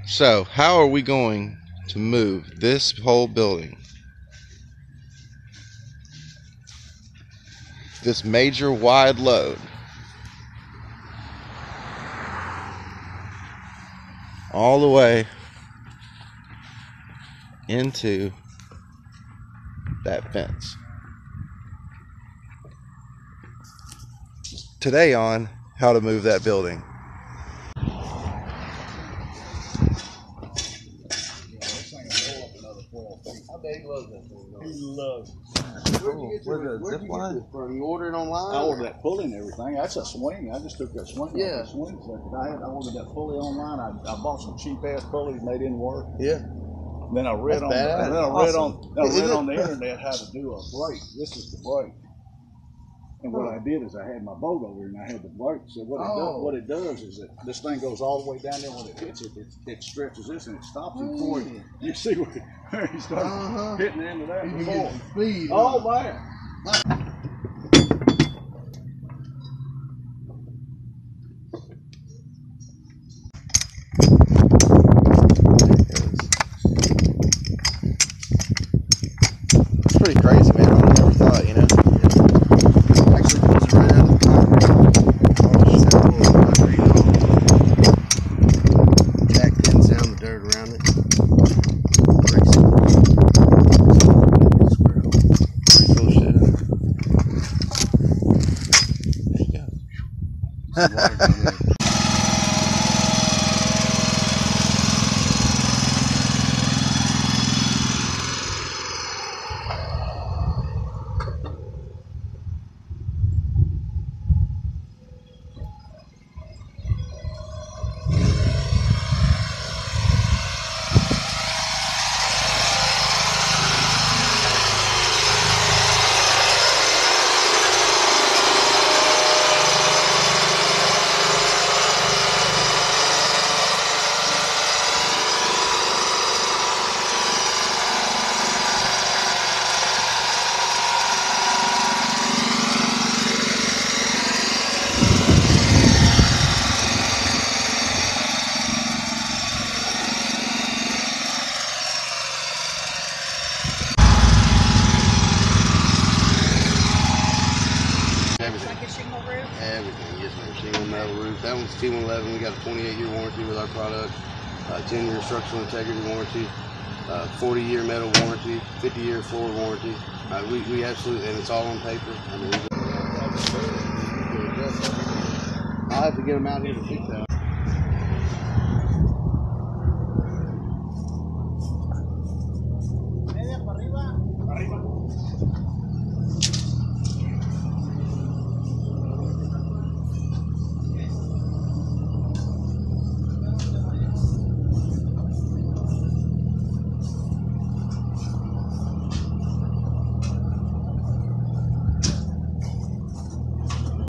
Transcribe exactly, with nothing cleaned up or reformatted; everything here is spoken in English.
So, how are we going to move this whole building? This major wide load all the way into that fence. Today on how to move that building. How big was that thing? He loves it. Where'd you get your, where'd you get this from? You ordered it online? I ordered that pulley and everything. That's a swing. I just took that swing. Yeah. Off the swing second. I had I ordered that pulley online. I, I bought some cheap ass pulleys and they didn't work. Yeah. Then I read That's on badass. then I read Awesome. on I Is read it? on the internet how to do a brake. This is the brake. And what Huh. I did is I had my boat over and I had the brake. So what it Oh. does what it does is that this thing goes all the way down there. When it hits it, it, it stretches this and it stops it before it, Mm. you see where he starts Uh-huh. hitting the end of that You can before. get some speed. Oh huh? man. It's pretty crazy, man. I never thought, you know. Actually comes right out of the pipe. Oh, just have a little concrete on. Jack pins down the dirt around it. Breaks it. Squirrel. Pretty cool shit, huh? There you go. Some water down there. Everything. Like a shingle roof? Everything, yes ma'am. Shingle metal roof. That one's T one eleven. We got a twenty-eight year warranty with our product, uh, ten year structural integrity warranty, uh, forty year metal warranty, fifty year floor warranty. Uh, we, we absolutely, and it's all on paper. I mean, I'll have to get them out here to fix that.